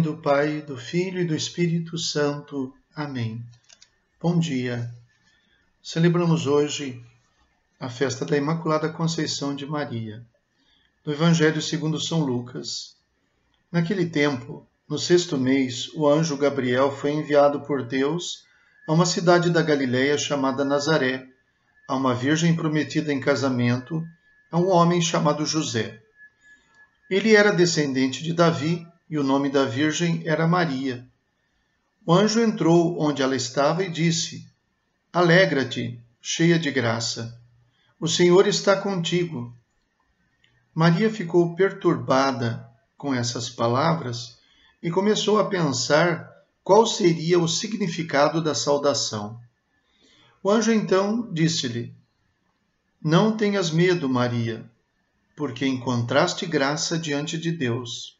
do Pai, do Filho e do Espírito Santo. Amém. Bom dia. Celebramos hoje a festa da Imaculada Conceição de Maria, do Evangelho segundo São Lucas. Naquele tempo, no 6º mês, o anjo Gabriel foi enviado por Deus a uma cidade da Galiléia chamada Nazaré, a uma virgem prometida em casamento a um homem chamado José. Ele era descendente de Davi e o nome da virgem era Maria. O anjo entrou onde ela estava e disse: Alegra-te, cheia de graça. O Senhor está contigo. Maria ficou perturbada com essas palavras e começou a pensar qual seria o significado da saudação. O anjo então disse-lhe: Não tenhas medo, Maria, porque encontraste graça diante de Deus.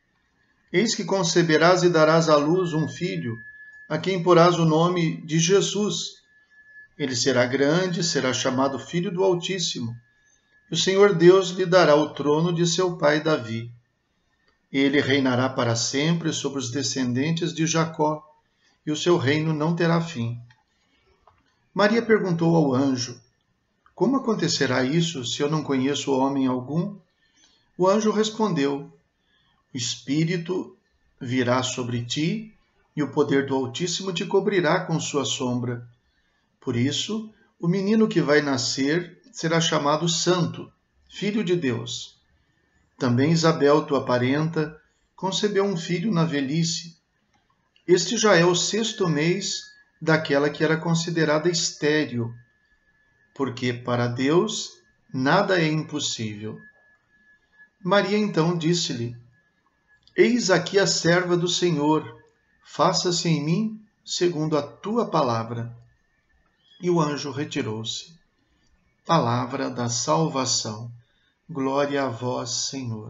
Eis que conceberás e darás à luz um filho, a quem porás o nome de Jesus. Ele será grande, será chamado Filho do Altíssimo. E o Senhor Deus lhe dará o trono de seu pai Davi. Ele reinará para sempre sobre os descendentes de Jacó, e o seu reino não terá fim. Maria perguntou ao anjo: Como acontecerá isso se eu não conheço homem algum? O anjo respondeu: O Espírito virá sobre ti e o poder do Altíssimo te cobrirá com sua sombra. Por isso, o menino que vai nascer será chamado Santo, Filho de Deus. Também Isabel, tua parenta, concebeu um filho na velhice. Este já é o 6º mês daquela que era considerada estéril, porque para Deus nada é impossível. Maria então disse-lhe: Eis aqui a serva do Senhor, faça-se em mim segundo a tua palavra. E o anjo retirou-se. Palavra da salvação. Glória a vós, Senhor.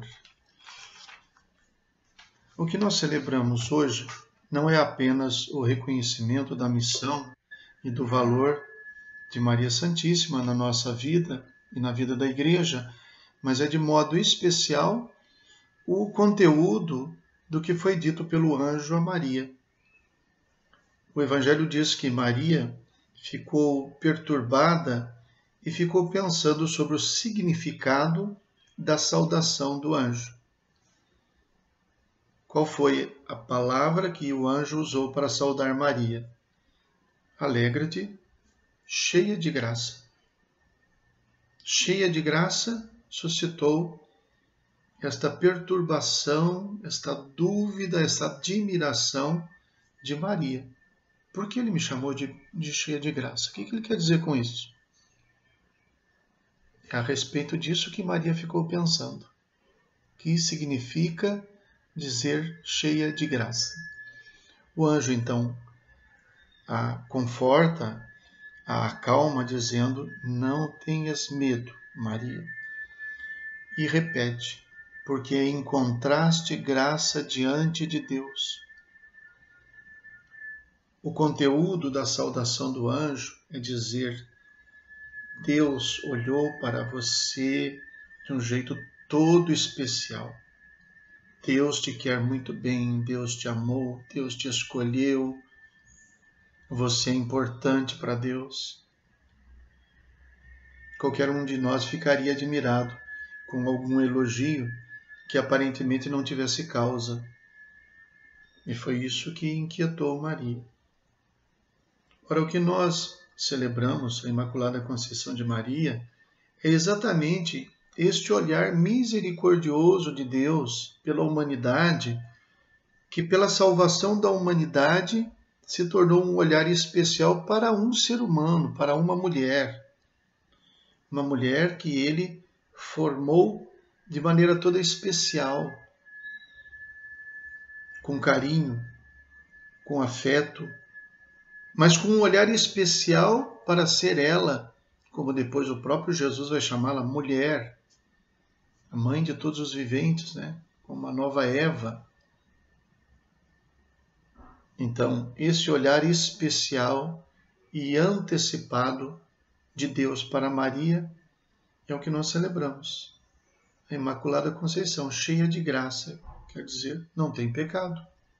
O que nós celebramos hoje não é apenas o reconhecimento da missão e do valor de Maria Santíssima na nossa vida e na vida da Igreja, mas é de modo especial o conteúdo do que foi dito pelo anjo a Maria. O Evangelho diz que Maria ficou perturbada e ficou pensando sobre o significado da saudação do anjo. Qual foi a palavra que o anjo usou para saudar Maria? Alegra-te, cheia de graça. Cheia de graça suscitou esta perturbação, esta dúvida, esta admiração de Maria. Por que ele me chamou de cheia de graça? O que ele quer dizer com isso? É a respeito disso que Maria ficou pensando. O que significa dizer cheia de graça? O anjo, então, a conforta, a acalma, dizendo: Não tenhas medo, Maria. E repete: Porque encontraste graça diante de Deus. O conteúdo da saudação do anjo é dizer: Deus olhou para você de um jeito todo especial. Deus te quer muito bem, Deus te amou, Deus te escolheu. Você é importante para Deus. Qualquer um de nós ficaria admirado com algum elogio que aparentemente não tivesse causa. E foi isso que inquietou Maria. Ora, o que nós celebramos, a Imaculada Conceição de Maria, é exatamente este olhar misericordioso de Deus pela humanidade, que pela salvação da humanidade se tornou um olhar especial para um ser humano, para uma mulher que ele formou de maneira toda especial, com carinho, com afeto, mas com um olhar especial para ser ela, como depois o próprio Jesus vai chamá-la, mulher, a mãe de todos os viventes, né? Como uma nova Eva. Então, esse olhar especial e antecipado de Deus para Maria é o que nós celebramos. A Imaculada Conceição, cheia de graça, quer dizer, não tem pecado.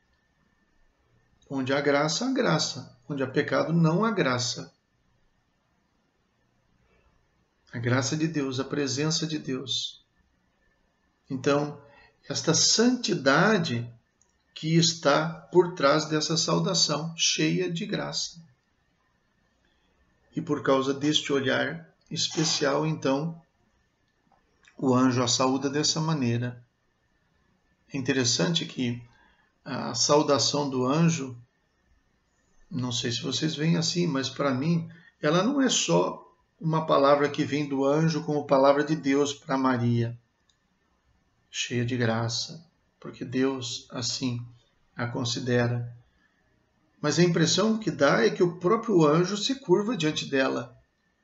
Onde há graça, há graça. Onde há pecado, não há graça. A graça de Deus, a presença de Deus. Então, esta santidade que está por trás dessa saudação, cheia de graça. E por causa deste olhar especial, então, o anjo a saúda dessa maneira. É interessante que a saudação do anjo, não sei se vocês veem assim, mas para mim, ela não é só uma palavra que vem do anjo como palavra de Deus para Maria, cheia de graça, porque Deus assim a considera. Mas a impressão que dá é que o próprio anjo se curva diante dela.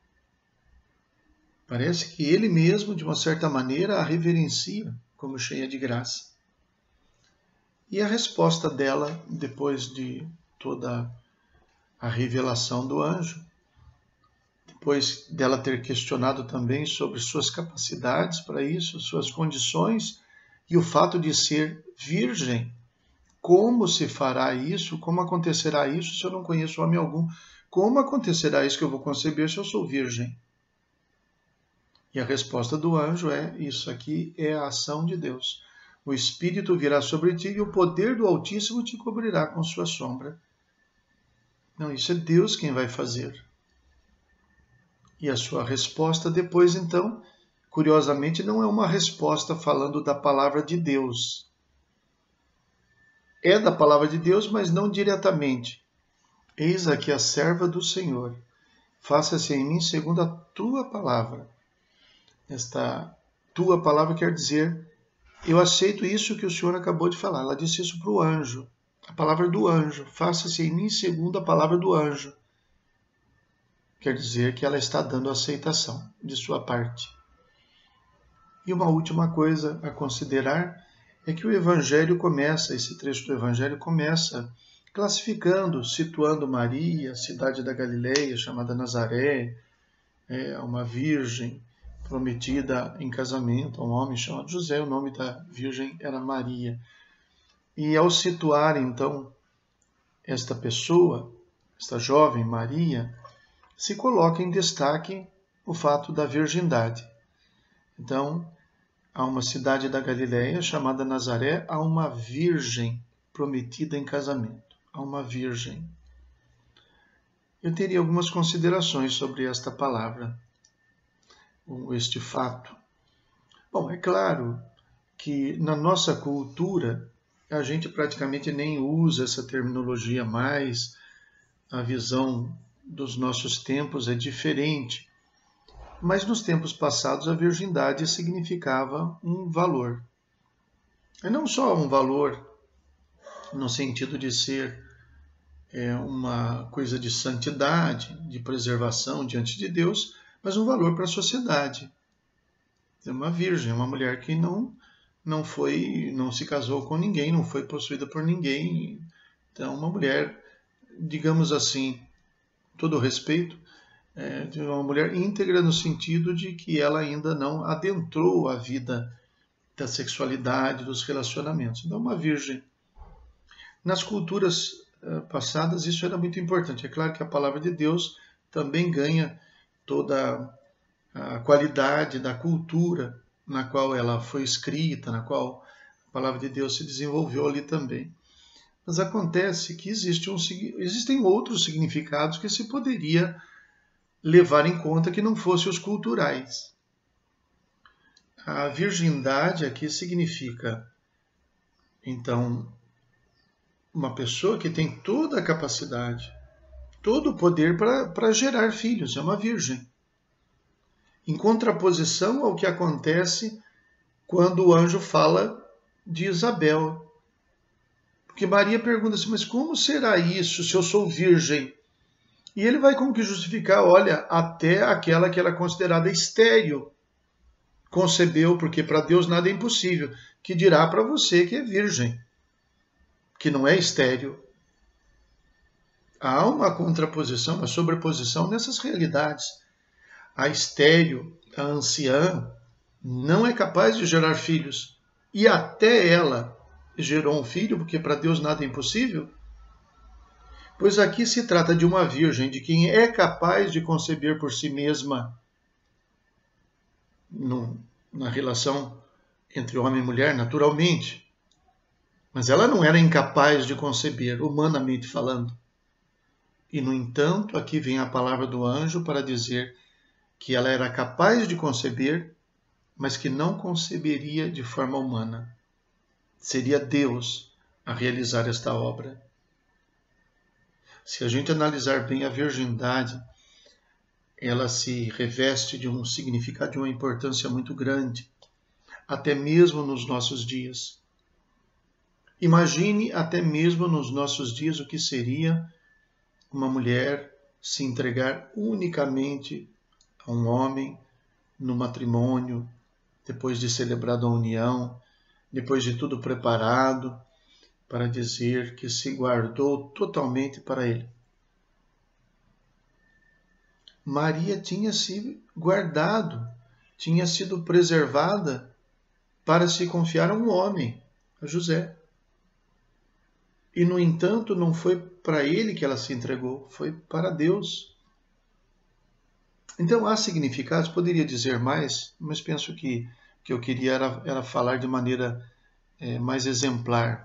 Parece que ele mesmo, de uma certa maneira, a reverencia como cheia de graça. E a resposta dela, depois de toda a revelação do anjo, depois dela ter questionado também sobre suas capacidades para isso, suas condições e o fato de ser virgem. Como se fará isso? Como acontecerá isso se eu não conheço homem algum? Como acontecerá isso que eu vou conceber se eu sou virgem? E a resposta do anjo é: isso aqui é a ação de Deus. O Espírito virá sobre ti e o poder do Altíssimo te cobrirá com sua sombra. Não, isso é Deus quem vai fazer. E a sua resposta depois, então, curiosamente, não é uma resposta falando da palavra de Deus. É da palavra de Deus, mas não diretamente. Eis aqui a serva do Senhor. Faça-se em mim segundo a tua palavra. Esta tua palavra quer dizer: eu aceito isso que o Senhor acabou de falar. Ela disse isso para o anjo. A palavra do anjo. Faça-se em mim segundo a palavra do anjo. Quer dizer que ela está dando aceitação de sua parte. E uma última coisa a considerar é que o Evangelho começa, esse trecho do Evangelho começa classificando, situando Maria, cidade da Galileia, chamada Nazaré, uma virgem prometida em casamento a um homem chamado José, o nome da virgem era Maria. E ao situar, então, esta pessoa, esta jovem Maria, se coloca em destaque o fato da virgindade. Então, há uma cidade da Galileia chamada Nazaré, há uma virgem prometida em casamento, há uma virgem. Eu teria algumas considerações sobre esta palavra, este fato. Bom, é claro que na nossa cultura a gente praticamente nem usa essa terminologia mais, a visão dos nossos tempos é diferente. Mas nos tempos passados a virgindade significava um valor. E não só um valor no sentido de ser uma coisa de santidade, de preservação diante de Deus, mas um valor para a sociedade. É uma virgem, uma mulher que não se casou com ninguém, não foi possuída por ninguém. Então, uma mulher, digamos assim, todo respeito, de uma mulher íntegra no sentido de que ela ainda não adentrou a vida da sexualidade, dos relacionamentos. Então, uma virgem. Nas culturas passadas, isso era muito importante. É claro que a palavra de Deus também ganha toda a qualidade da cultura na qual ela foi escrita, na qual a palavra de Deus se desenvolveu ali também. Mas acontece que existem outros significados que se poderia levar em conta que não fossem os culturais. A virgindade aqui significa, então, uma pessoa que tem toda a capacidade, todo o poder para gerar filhos, é uma virgem. Em contraposição ao que acontece quando o anjo fala de Isabel. Porque Maria pergunta assim, mas como será isso se eu sou virgem? E ele vai como que justificar, olha, até aquela que era considerada estéril concebeu, porque para Deus nada é impossível, que dirá para você que é virgem, que não é estéril. Há uma contraposição, uma sobreposição nessas realidades. A estéril, a anciã, não é capaz de gerar filhos. E até ela gerou um filho, porque para Deus nada é impossível. Pois aqui se trata de uma virgem, de quem é capaz de conceber por si mesma na relação entre homem e mulher, naturalmente. Mas ela não era incapaz de conceber, humanamente falando. E, no entanto, aqui vem a palavra do anjo para dizer que ela era capaz de conceber, mas que não conceberia de forma humana. Seria Deus a realizar esta obra. Se a gente analisar bem a virgindade, ela se reveste de um significado, de uma importância muito grande, até mesmo nos nossos dias. Imagine até mesmo nos nossos dias o que seria uma mulher se entregar unicamente a um homem no matrimônio, depois de celebrada a união, depois de tudo preparado, para dizer que se guardou totalmente para ele. Maria tinha se guardado, tinha sido preservada para se confiar a um homem, a José. E, no entanto, não foi para ele que ela se entregou, foi para Deus. Então, há significados, poderia dizer mais, mas penso que o que eu queria era falar de maneira mais exemplar.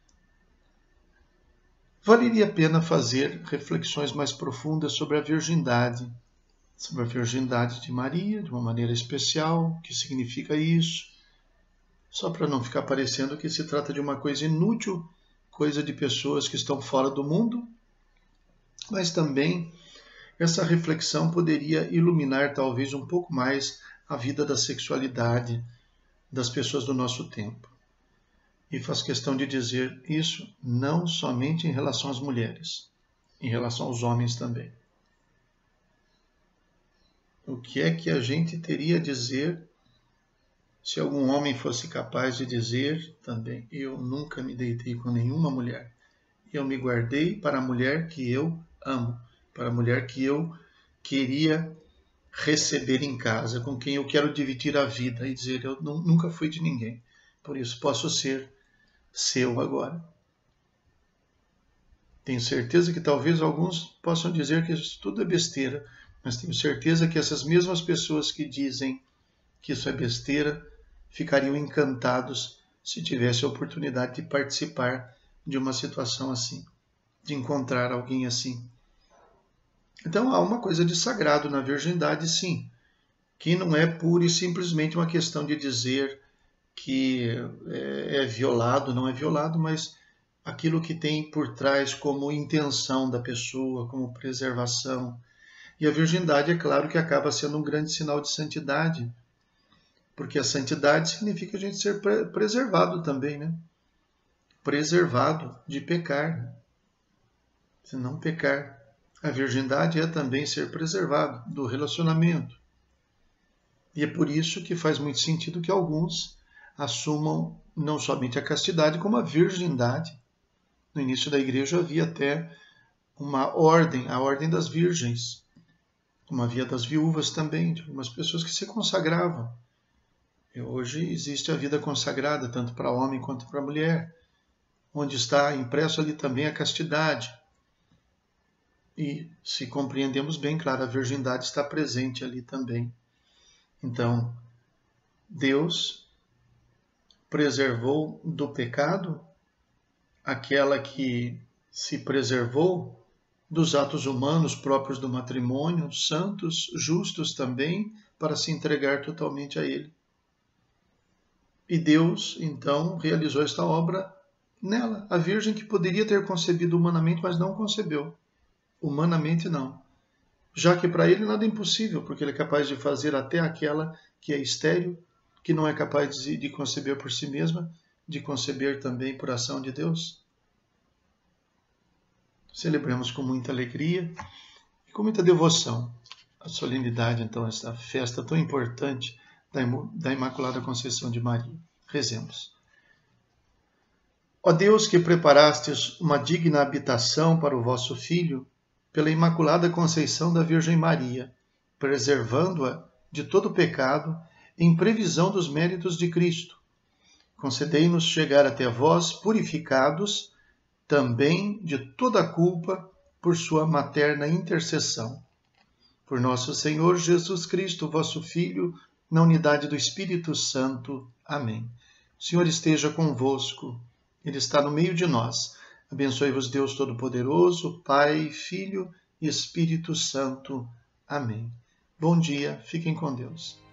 Valeria a pena fazer reflexões mais profundas sobre a virgindade de Maria, de uma maneira especial, o que significa isso, só para não ficar parecendo que se trata de uma coisa inútil, coisa de pessoas que estão fora do mundo, mas também essa reflexão poderia iluminar talvez um pouco mais a vida da sexualidade das pessoas do nosso tempo. E faz questão de dizer isso não somente em relação às mulheres, em relação aos homens também. O que é que a gente teria a dizer se algum homem fosse capaz de dizer também: eu nunca me deitei com nenhuma mulher, eu me guardei para a mulher que eu amo, para a mulher que eu queria receber em casa, com quem eu quero dividir a vida, e dizer: eu nunca fui de ninguém, por isso posso ser seu agora. Tenho certeza que talvez alguns possam dizer que isso tudo é besteira, mas tenho certeza que essas mesmas pessoas que dizem que isso é besteira ficariam encantados se tivesse a oportunidade de participar de uma situação assim, de encontrar alguém assim. Então há uma coisa de sagrado na virgindade, sim, que não é pura e simplesmente uma questão de dizer que é violado, não é violado, mas aquilo que tem por trás como intenção da pessoa, como preservação. E a virgindade, é claro que acaba sendo um grande sinal de santidade, porque a santidade significa a gente ser preservado também, né? Preservado de pecar, se não pecar. A virgindade é também ser preservado do relacionamento. E é por isso que faz muito sentido que alguns assumam não somente a castidade, como a virgindade. No início da igreja havia até uma ordem, a ordem das virgens, como havia das viúvas também, de algumas pessoas que se consagravam. E hoje existe a vida consagrada, tanto para homem quanto para mulher, onde está impresso ali também a castidade. E, se compreendemos bem, claro, a virgindade está presente ali também. Então, Deus preservou do pecado aquela que se preservou dos atos humanos próprios do matrimônio, santos, justos também, para se entregar totalmente a Ele. E Deus, então, realizou esta obra nela, a Virgem que poderia ter concebido humanamente, mas não concebeu. Humanamente não. Já que para Ele nada é impossível, porque Ele é capaz de fazer até aquela que é estéril, que não é capaz de conceber por si mesma, de conceber também por ação de Deus. Celebramos com muita alegria e com muita devoção a solenidade, então, esta festa tão importante da Imaculada Conceição de Maria. Rezemos. Ó Deus, que preparastes uma digna habitação para o vosso Filho, pela Imaculada Conceição da Virgem Maria, preservando-a de todo pecado, em previsão dos méritos de Cristo, concedei-nos chegar até vós purificados também de toda culpa por sua materna intercessão. Por nosso Senhor Jesus Cristo, vosso Filho, na unidade do Espírito Santo. Amém. O Senhor esteja convosco. Ele está no meio de nós. Abençoe-vos Deus Todo-Poderoso, Pai, Filho e Espírito Santo. Amém. Bom dia, fiquem com Deus.